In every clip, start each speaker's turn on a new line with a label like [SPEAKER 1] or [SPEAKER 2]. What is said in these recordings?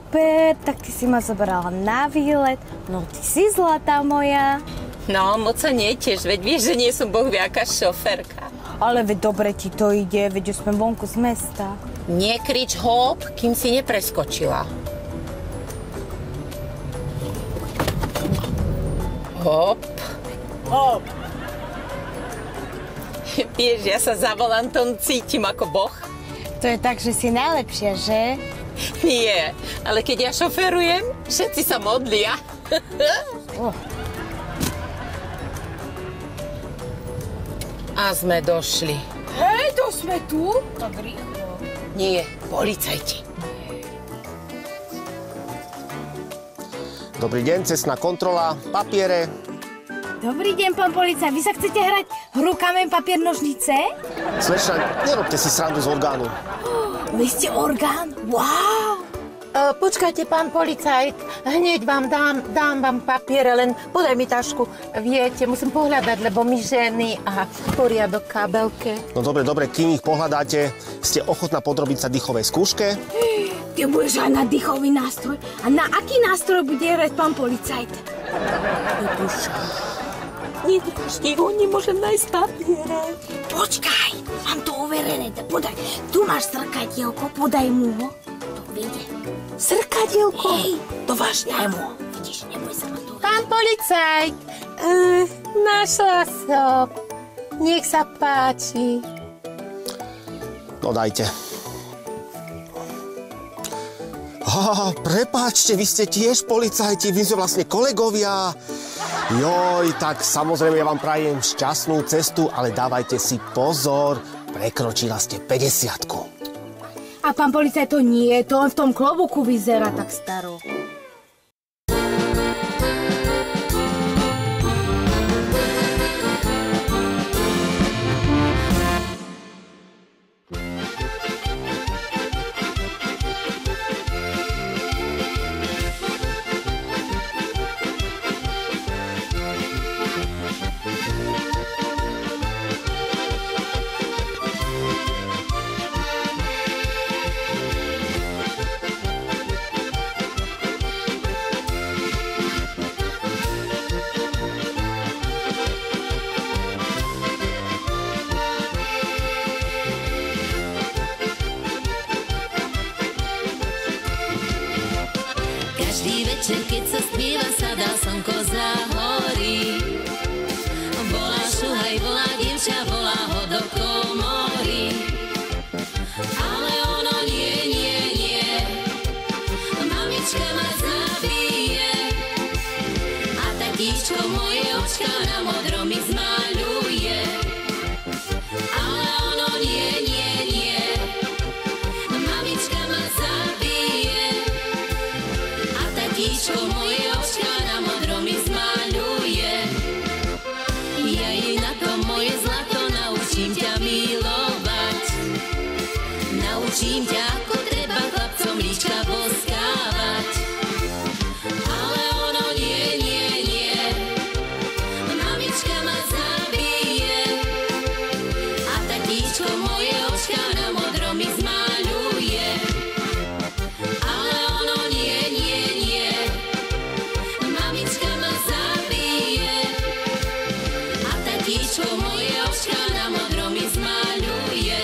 [SPEAKER 1] super, tak ty si ma zobrala na výlet. No ty si zlatá moja.
[SPEAKER 2] No, moc sa netiež, veď vieš, že nie som bohviaká šoférka.
[SPEAKER 1] Ale veď dobre ti to ide, veď už sme vonku z mesta.
[SPEAKER 2] Nekrič hop, kým si nepreskočila. Hop.
[SPEAKER 1] Hop.
[SPEAKER 2] Vieš, ja sa za volantom cítim ako boh.
[SPEAKER 1] To je tak, že si najlepšia, že?
[SPEAKER 2] Nie, ale keď ja šoferujem, všetci sa modlia. A sme došli.
[SPEAKER 1] Hej, to sme tu? Tak rýchlo.
[SPEAKER 2] Nie, policajti.
[SPEAKER 3] Dobrý deň, cestná kontrola, papiere.
[SPEAKER 1] Dobrý deň, pán policajt. Vy sa chcete hrať hru kameň, papier, nožnice?
[SPEAKER 3] Slečna, nerobte si srandu z orgánu.
[SPEAKER 1] Vy ste orgán? Wow!
[SPEAKER 4] Počkajte, pán policajt, hneď vám dám vám papiere, len podaj mi tašku. Viete, musím pohľadať, lebo my ženy a poriadok kabelke.
[SPEAKER 3] No dobre, kým ich pohľadáte, ste ochotná podrobiť sa dýchovej skúške?
[SPEAKER 1] Ty budeš aj na dýchový nástroj. A na aký nástroj bude hrať pán policajt?
[SPEAKER 2] Nedržte ho, nemôžem nájsť papiere.
[SPEAKER 1] Počkaj, mám to overené. Podaj, tu máš zrkadielko, podaj mu ho. To vyjde.
[SPEAKER 2] Zrkadielko?
[SPEAKER 1] Hej,
[SPEAKER 2] To vážne?
[SPEAKER 1] daj mu ho. Vidíš, neboj sa ma to.
[SPEAKER 4] Pán policajt, našla som. Nech sa páči.
[SPEAKER 3] No dajte. Prepáčte, vy ste tiež policajti, vy sme vlastne kolegovia. Joj, tak samozrejme ja vám prajem šťastnú cestu, ale dávajte si pozor, prekročila ste 50-ku.
[SPEAKER 1] A pán policajt, to nie, to len v tom klobúku vyzerá tak staro.
[SPEAKER 5] Každý večer, keď sa spieva, sa dá slnko za hory. Volá šuhaj, volá dievča, volá ho do komory. Ale ono nie. Mamička ma zabije. A tatíčko moje očka na modro mi zmaľuje. Ale ono nie. Mamička ma zabije. Tatíčko moje očka na modro mi zmaľuje. Ja jej na to moje zlato naučím ťa milovať. Naučím ťa, ako treba chlapcom líčka boskávať. Ale ono nie. Mamička ma zabije. A tatíčko moje očka na modro mi zmaľuje. Ale ono nie. Mamička ma zabije. A tatíčko moje očka na modro mi zmaľuje.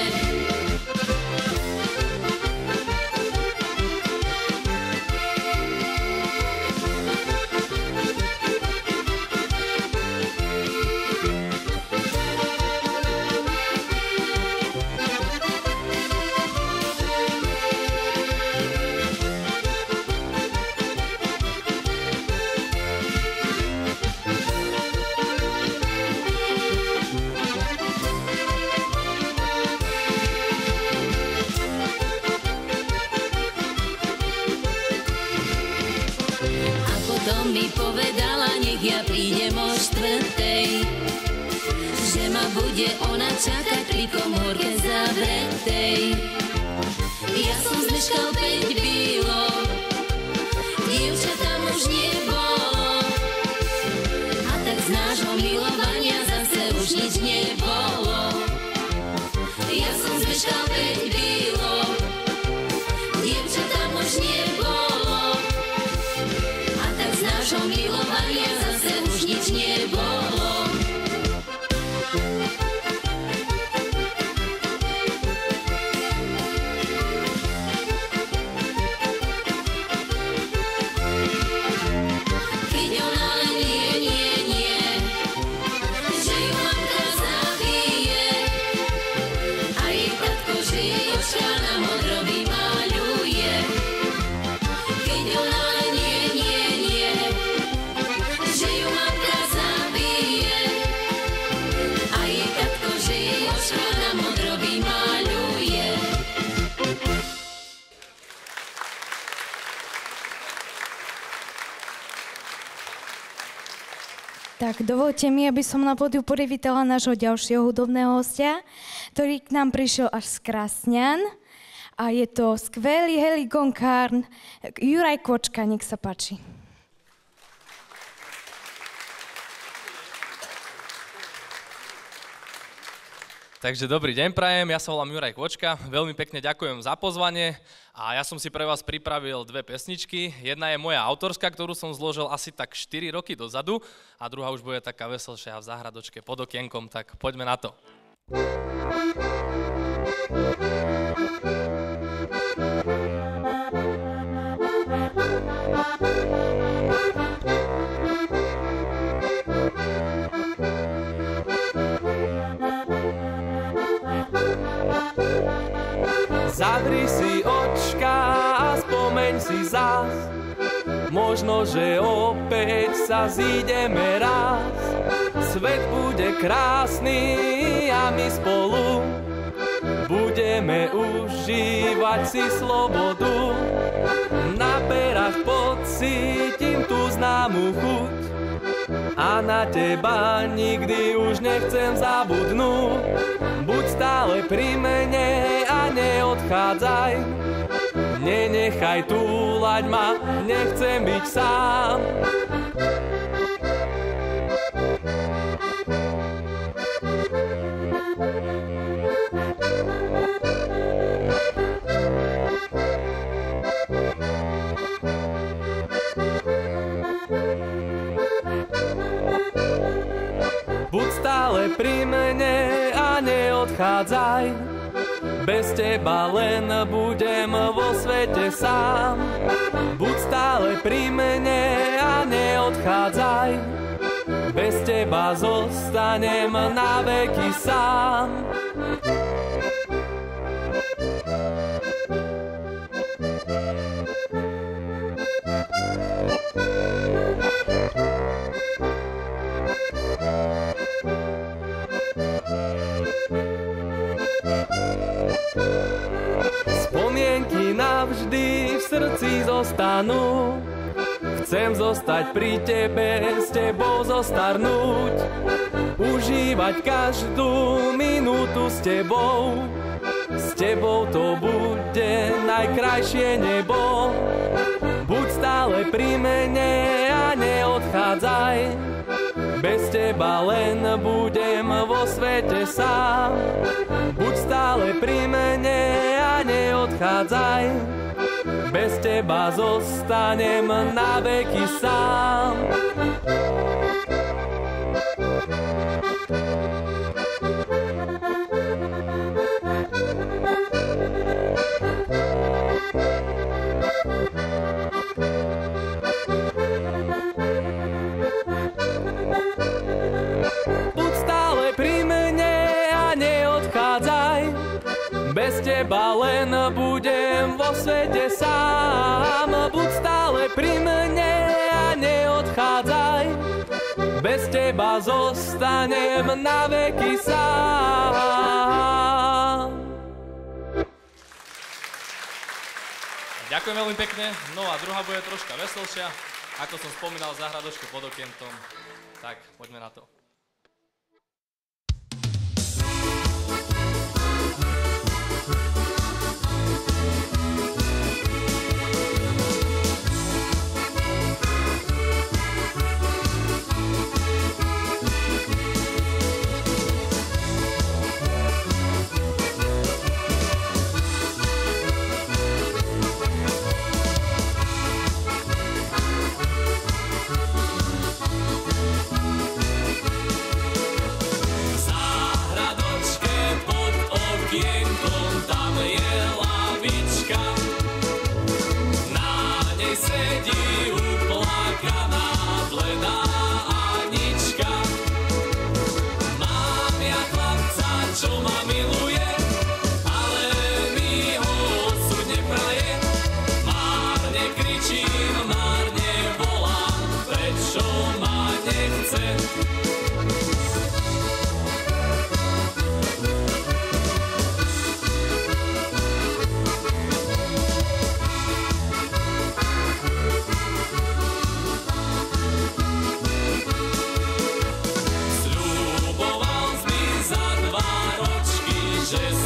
[SPEAKER 5] A potom mi povedala, nech ja prídem o 4:00, že ma bude ona čakať pri komórke zavretej. Ja som zmeškal 5 bílov, dievča tam už nebolo. A tak z nášho milovania zase už nič nebolo. Ja som zmeškal 5 bílov, dievča tam už nebolo.
[SPEAKER 6] Tak dovolte mi, aby som na pódiu privítala nášho ďalšieho hudobného hostia, ktorý k nám prišiel až z Krásňan. A je to skvelý helikónkár Juraj Kvočka, nech sa páči.
[SPEAKER 7] Takže dobrý deň prajem, ja sa volám Juraj Kvočka, veľmi pekne ďakujem za pozvanie a ja som si pre vás pripravil dve pesničky. Jedna je moja autorská, ktorú som zložil asi tak 4 roky dozadu a druhá už bude taká veselšia v záhradočke pod okienkom, tak poďme na to.
[SPEAKER 8] Zavri si očka a spomeň si zas, možno, že opäť sa zídeme raz. Svet bude krásny a my spolu budeme užívať si slobodu. Na perách pocítim tú známu chuť a na teba nikdy už nechcem zabudnúť. Buď stále pri mne a neodchádzaj, nenechaj túlať ma, nechcem byť sám. Buď stále pri mne a neodchádzaj, bez teba len budem vo svete sám. Buď stále pri mne a neodchádzaj, bez teba zostanem na veky sám. Spomienky navždy v srdci zostanú, chcem zostať pri tebe, s tebou zostarnúť, užívať každú minútu s tebou to bude najkrajšie nebo. Buď stále pri mne a neodchádzaj, bez teba len budem vo svete sám. Buď stále pri mne a neodchádzaj, bez teba zostanem na veky sám. Bez teba len budem vo svete sám. Buď stále pri mne a neodchádzaj, bez teba zostanem na veky sám.
[SPEAKER 7] Ďakujem veľmi pekne, no a druhá bude troška veselšia, ako som spomínal, záhradočku pod okienkom, tak poďme na to.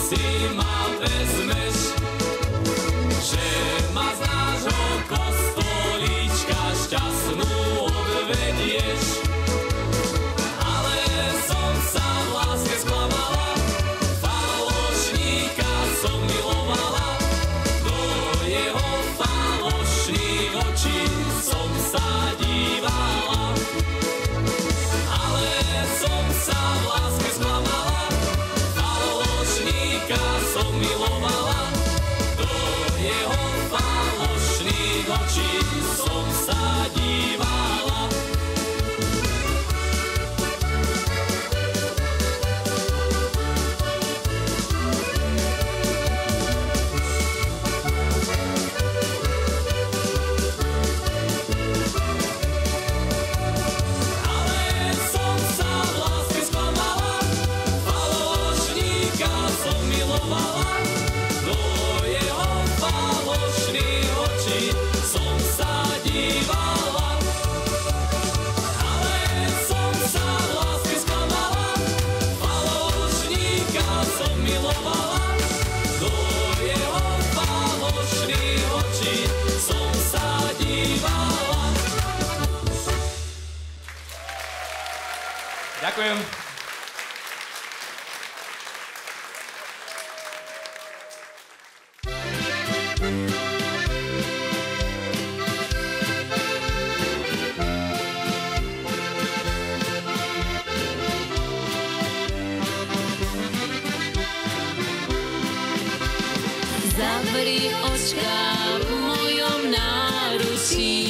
[SPEAKER 8] si ma vezmeš, že ma z nášho kostolíčka šťastnú odvedieš. Ale som sa v láske sklamala, falošníka som milovala, do jeho falošných očí som sa dívala. Ale som sa v láske sklamala, falošníka som milovala, do jeho falošných očí som sa dívala.
[SPEAKER 7] Ďakujem.
[SPEAKER 5] Zavri očka v mojom náručí,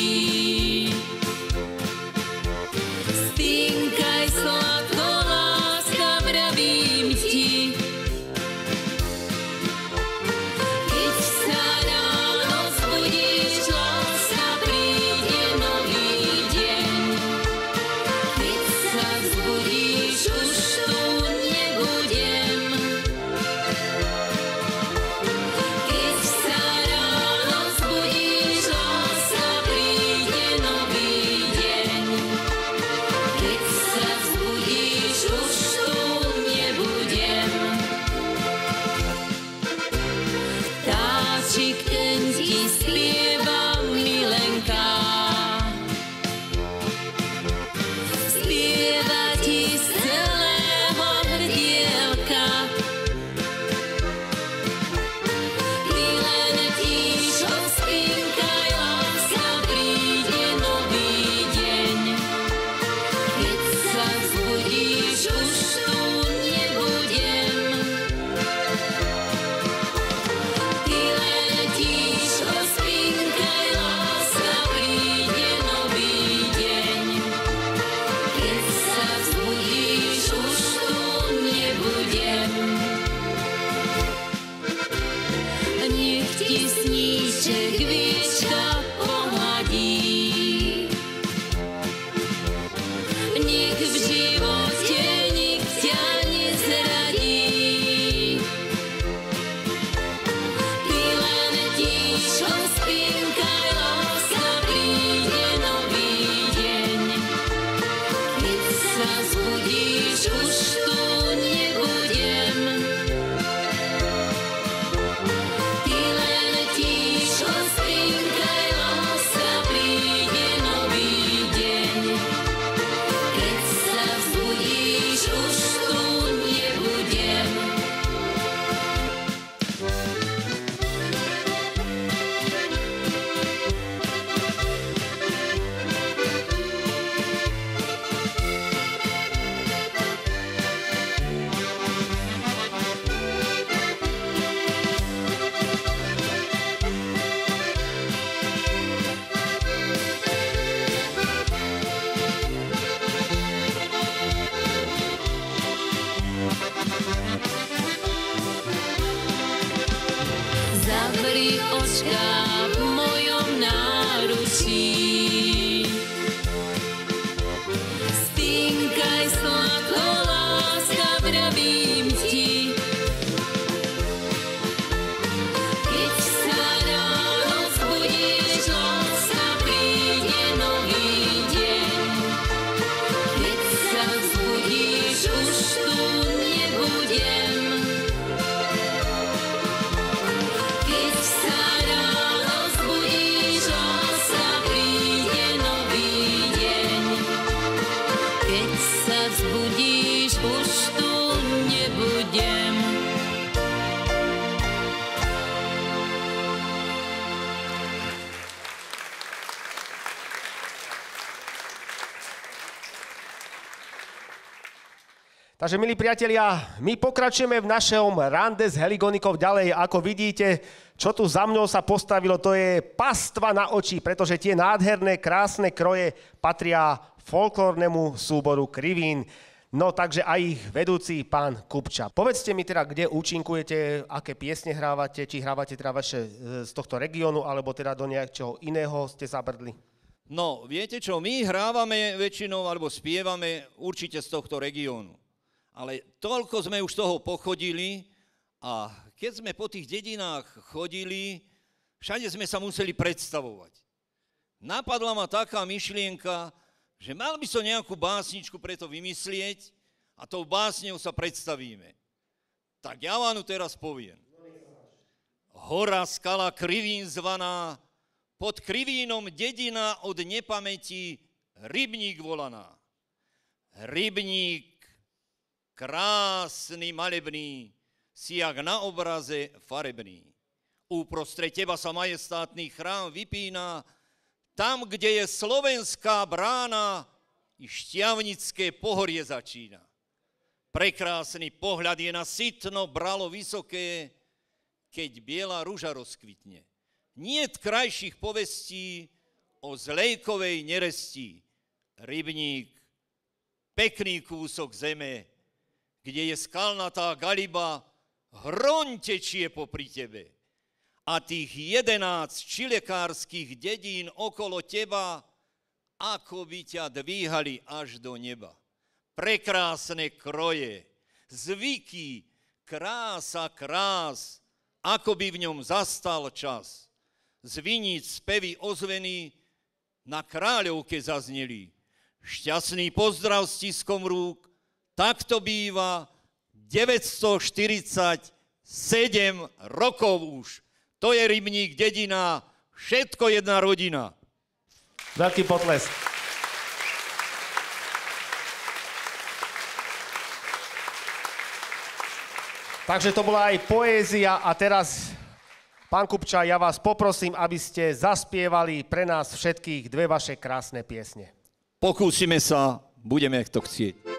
[SPEAKER 5] spinkaj sladko, láska, vravím ti. Keď sa ráno zbudíš, láska, príde nový deň. Keď sa zbudíš, už tu nebudem. Keď sa ráno zbudíš, láska, príde nový deň. Keď sa zbudíš, už tu nebudem. Vtáčik ten ti spieva, milenka, spieva ti z celého hrdielka. Ty len ticho spinkaj, láska, príde nový deň. Keď sa zbudíš, už tu nebudem. Ty len ticho spinkaj, láska, príde nový deň. Keď sa zbudíš, už tu nebudem. Nech ti sníček víčka pohladí, nech v živote nik ťa nezradí. Ty len ticho spinkaj, láska, príde nový deň. Keď sa zbudíš, už tu nebudem. Ty len ticho spinkaj, láska, príde nový deň. Keď sa zbudíš, už tu nebudem. Zavri očka v mojom náručí, spinkaj sladko, láska, vravím ti. Keď sa ráno zbudíš, láska, príde nový deň. Keď sa zbudíš, už tu nebudem. už tu nebudem.
[SPEAKER 3] Takže, milí priatelia, my pokračujeme v našom rande s Heligonikou ďalej. Ako vidíte, čo tu za mňou sa postavilo, to je pastva na oči, pretože tie nádherné, krásne kroje patria folklórnemu súboru Krivín. No, takže aj ich vedúci, pán Kupča. Povedzte mi teda, kde účinkujete, aké piesne hrávate, či hrávate teda vaše z tohto regiónu, alebo teda do nejakého iného ste zabrdli?
[SPEAKER 9] No, viete čo, my hrávame väčšinou, alebo spievame určite z tohto regiónu. Ale toľko sme už toho pochodili a keď sme po tých dedinách chodili, všade sme sa museli predstavovať. Napadla ma taká myšlienka, že mal by som nejakú básničku preto vymyslieť a tou básňou sa predstavíme. Tak ja vám teraz poviem. Hora, skala, Krivín zvaná, pod Krivínom dedina od nepamäti Rybník volaná. Rybník krásny, malebný, si jak na obraze farebný. Uprostred teba sa majestátny chrám vypína, tam, kde je slovenská brána, i Šťavnické pohorie začína. Prekrásny pohľad je na sitno bralo vysoké, keď biela ruža rozkvitne. Niet krajších povestí o zlejkovej neresti. Rybník, pekný kúsok zeme, kde je skalnatá galiba, hroň tečie popri tebe. A tých 11 čilekárskych dedín okolo teba, ako by ťa dvíhali až do neba. Prekrásne kroje, zvyky, krása krás, ako by v ňom zastal čas. Z viníc spevy ozveny na Kráľovke zazneli. Šťastný pozdrav s tiskom rúk, tak to býva 947 rokov už. To je Rybník, dedina, všetko jedna rodina.
[SPEAKER 3] Veľký potlesk. Takže to bola aj poézia a teraz, pán Kupča, ja vás poprosím, aby ste zaspievali pre nás všetkých dve vaše krásne piesne.
[SPEAKER 9] Pokúsime sa, budeme to chcieť.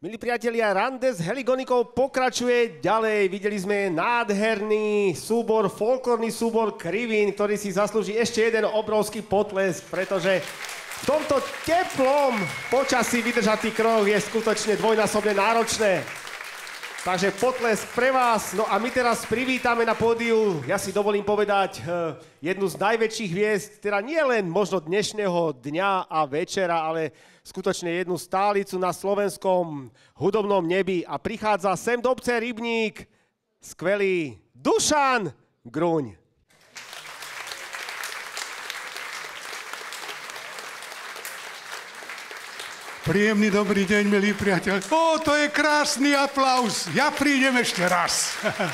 [SPEAKER 3] Milí priatelia, rande s Heligonikou pokračuje ďalej. Videli sme nádherný súbor, folklórny súbor Krivín, ktorý si zaslúži ešte jeden obrovský potlesk, pretože v tomto teplom počasí vydržať tých kroch je skutočne dvojnásobne náročné. Takže potlesk pre vás. No a my teraz privítame na pódiu, ja si dovolím povedať, jednu z najväčších hviezd, teda nie len možno dnešného dňa a večera, ale skutočne jednu stálicu na slovenskom hudobnom nebi. A prichádza sem do obce Rybník skvelý Dušan Gruň.
[SPEAKER 10] Príjemný dobrý deň, milí priateľ. Ó, to je krásny aplauz. Ja prídem ešte raz.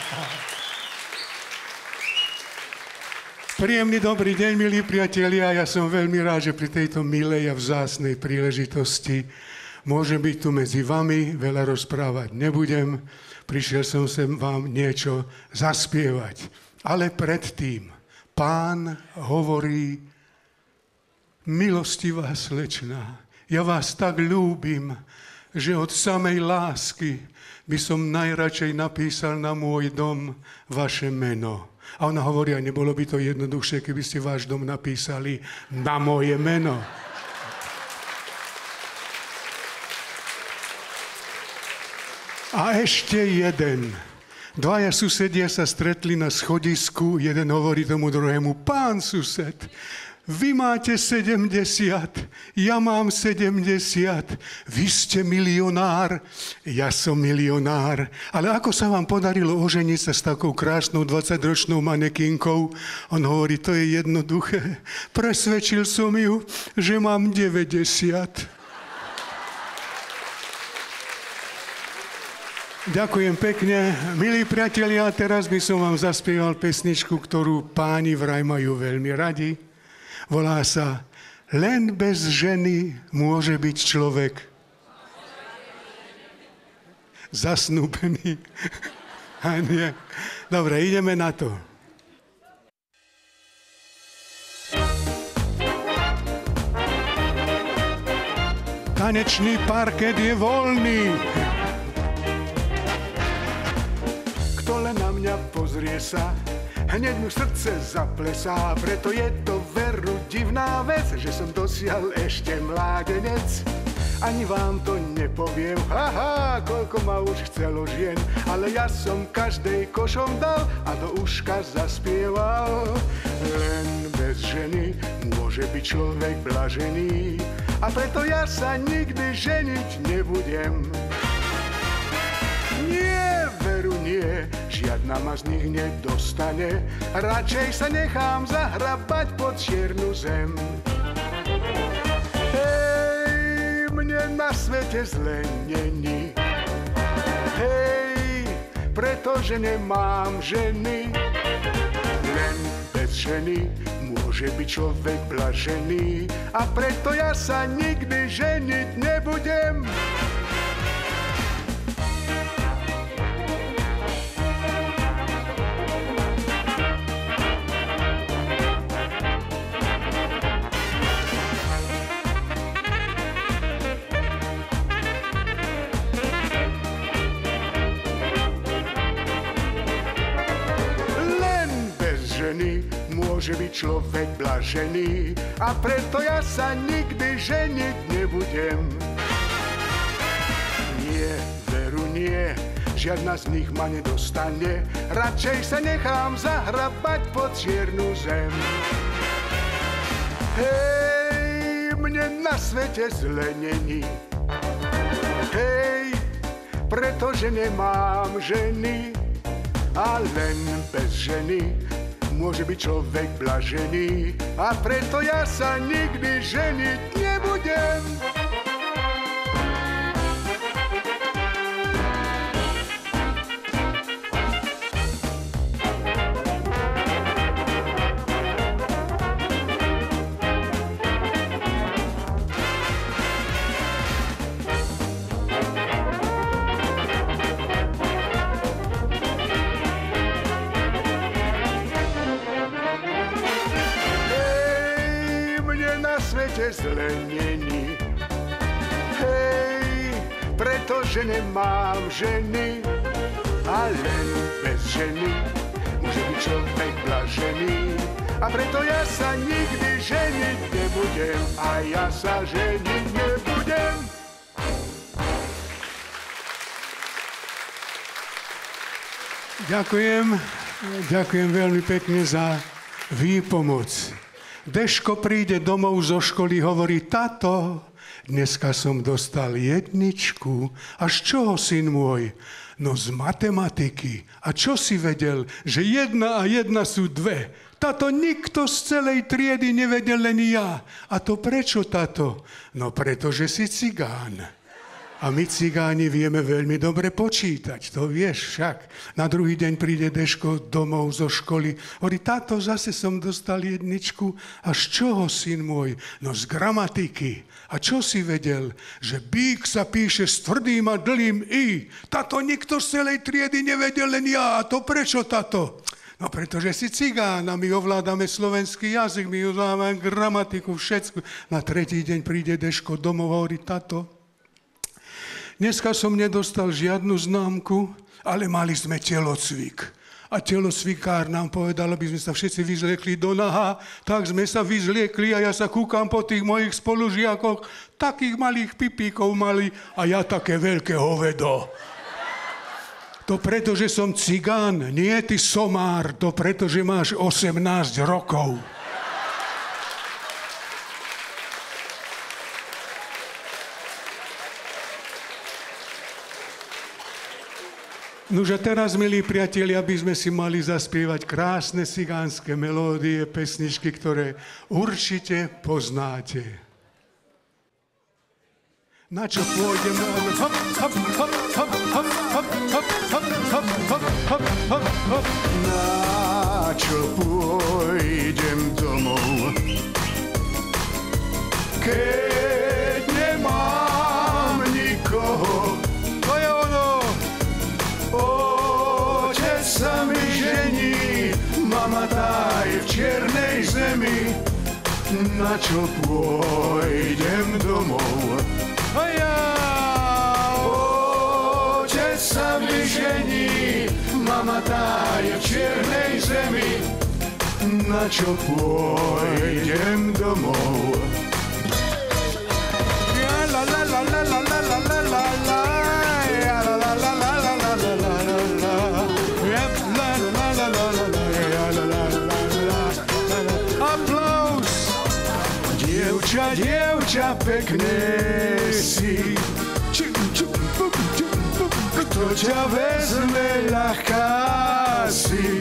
[SPEAKER 10] Príjemný dobrý deň, milí priatelia. Ja som veľmi rád, že pri tejto milej a vzácnej príležitosti môžem byť tu medzi vami. Veľa rozprávať nebudem. Prišiel som sem vám niečo zaspievať. Ale predtým Pán hovorí: milostivá slečná, ja vás tak ľúbim, že od samej lásky by som najradšej napísal na môj dom vaše meno. A ona hovorí, a nebolo by to jednoduchšie, keby ste váš dom napísali na moje meno. A ešte jeden. Dvaja susedia sa stretli na schodisku, jeden hovorí tomu druhému: pán sused, vy máte 70, ja mám 70, vy ste milionár, ja som milionár. Ale ako sa vám podarilo oženiť sa s takou krásnou 20-ročnou manekínkou? On hovorí, to je jednoduché. Presvedčil som ju, že mám 90. Ďakujem pekne. Milí priatelia, teraz by som vám zaspieval pesničku, ktorú páni vraj majú veľmi radi. Volá sa Len bez ženy môže byť človek zasnúbený. A nie. Dobre, ideme na to. Tanečný parket je voľný. Kto len na mňa pozrie sa, hneď mu srdce zaplesá, preto je to veru divná vec, že som dosiaľ ešte mládenec. Ani vám to nepoviem, haha, koľko ma už chcelo žien, ale ja som každej košom dal a do uška zaspieval. Len bez ženy môže byť človek blažený, a preto ja sa nikdy ženiť nebudem. Nie, veru nie, žiadna ma z nich nedostane, radšej sa nechám zahrabať pod čiernu zem. Hej, mne na svete zle není, hej, pretože nemám ženy. Len bez ženy môže byť človek blažený, a preto ja sa nikdy ženiť nebudem. Môže byť človek blažený, a preto ja sa nikdy ženiť nebudem. Nie, veru nie, žiadna z nich ma nedostane, radšej sa nechám zahrabať pod čiernu zem. Hej, mne na svete zle není, hej, pretože nemám ženy, a len bez ženy môže byť človek blažený, a preto ja sa nikdy ženiť nebudem. zle není. Hej, pretože nemám ženy. A len bez ženy môže byť človek blažený. A preto ja sa nikdy ženiť nebudem. A ja sa ženiť nebudem. Ďakujem veľmi pekne za výpomoc. Deško príde domov zo školy, hovorí: tato, dneska som dostal 1. A z čoho, syn môj? No z matematiky. A čo si vedel, že 1 a 1 sú 2? Tato, nikto z celej triedy nevedel, len ja. A to prečo, tato? No pretože si cigán. A my cigáni vieme veľmi dobre počítať, to vieš však. Na druhý deň príde Deško domov zo školy. Hovorí: táto, zase som dostal 1. A z čoho, syn môj? No z gramatiky. A čo si vedel? Že bík sa píše s tvrdým a dlhým i. Tato, nikto z celej triedy nevedel, len ja. A to prečo, tato? No pretože si cigán a my ovládame slovenský jazyk, my ovládame gramatiku, všetko. Na tretí deň príde Deško domov a hovorí: tato, dneska som nedostal žiadnu známku, ale mali sme telocvik. A telocvikár nám povedal, aby sme sa všetci vyzliekli do naha. Tak sme sa vyzliekli a ja sa kúkam po tých mojich spolužiakoch. Takých malých pipíkov mali a ja také veľké hovedo. To preto, že som cigán, nie ty somár, to preto, že máš 18 rokov. Nože teraz, milí priatelia, aby sme si mali zaspievať krásne cigánske melódie, pesničky, ktoré určite poznáte. Na čo pôjdem? Hop, hop, hop, hop, hop, hop, hop, hop, hop, hop, hop, hop, hop. Na čo pôjdem domov? Keď nemám nikoho. To je ono. Otec sa mi žení, mama tá je v čiernej zemi. Na čo pôjdem domov? A ja! Otec sa mi žení, mama tá je v čiernej zemi. Na čo pôjdem domov? Ja la la la la la la la la la la. Ja la la la la la la la la la la. Ja la la la la la la. Ja la la la la la. Aplaus! Dievča, dievča, pekné si. Kto ťa vezme, ľahká si.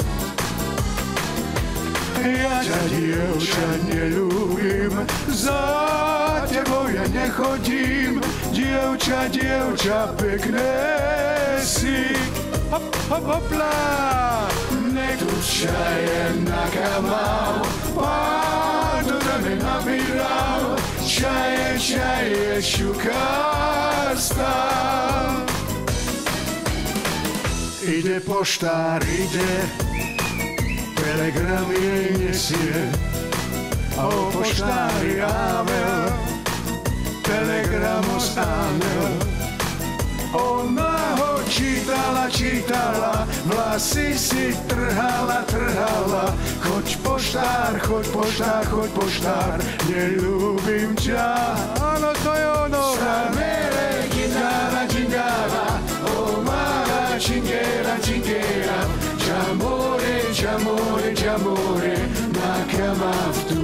[SPEAKER 10] Ja ťa, dievča, neľúbim, za tebou ja nechodím. Dievča, dievča, pekné si. Hop, hop, hopla. Nech tu čaje nakamal, pán to dane nabíral. Čaje, čaje, šukár stal. Ide poštár, ide, telegram jej nesie. A o poštári Ável, telegramos ánel. Ona ho čítala, čítala, vlasy si trhala, trhala. Choď poštár, choď poštár, choď poštár, neľúbim ťa. Áno, to je ono. Samere, gindára, gindára, o mala, čingera, čingera. J'amore, j'amore, j'amore, na cama vtú.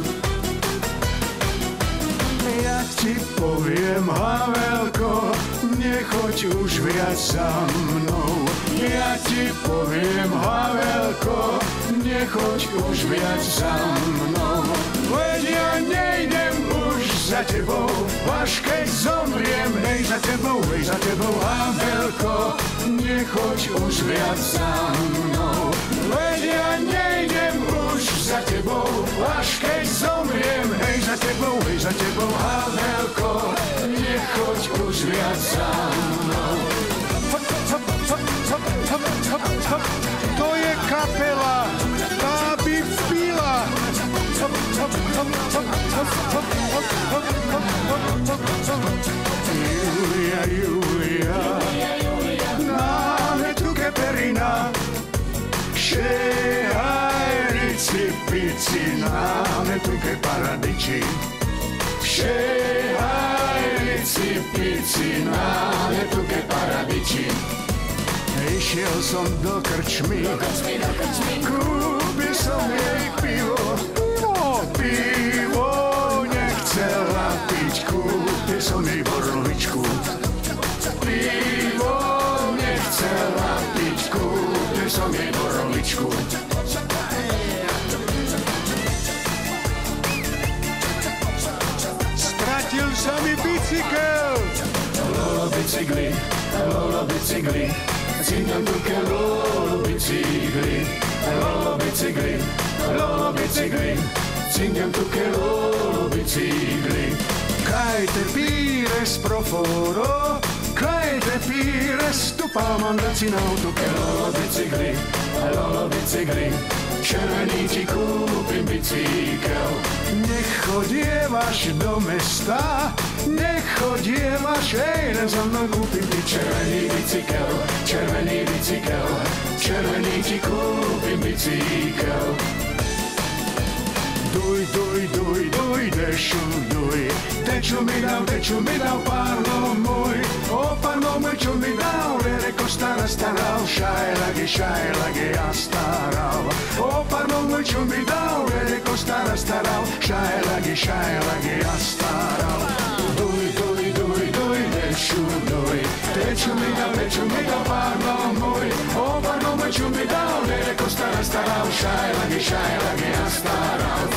[SPEAKER 10] Ja ti poviem, Havelko, nechoď už viac za mnou. Ja ti poviem, Havelko, nechoď už viac za mnou. Veď ja nejdem už za tebou, až keď zomriem, hej za tebou, Havelko, nechoď už viac za mnou. Veď ja nejdem už za tebou, až keď zomriem, hej za tebou, Havelko, nechoď už viac za mnou. To je kapela, tá by vpila. Julia, Julia, máme tu keperina, šehajrici pici, máme tu ke paradiči. Šehajrici pici, máme tu ke paradiči. Išiel som do krčmy, kúpil som jej pivo, pivo nechcela piť, kúpil som jej borovičku. Pivo nechcela piť, kúpil som jej borovičku. Stratil sa mi bicykel. Lolo bicykli, cíňam tuke lolo bicykli, cíňam tuke lolo bicykli. Kaj te pires proforo, kaj te pires, tu palman vecinau tuke lolo bicykli, červený ti kúpim bicykel. Nechodievaš do mesta, nechodievaš, len za mnou kúpim ti červený bicykel, červený ti kúpim bicykel. Duj, dešu, duj, teču mi dal, párno môj, o párno môj, čo mi dal, reko staral, šajlage, ja staral. O párno môj, čo mi dal, reko staral, šajlage, ja staral. Duj, dešu, duj, teču mi dal, párno môj, o párno môj, čo mi dal, reko staral, šajlage, ja staral.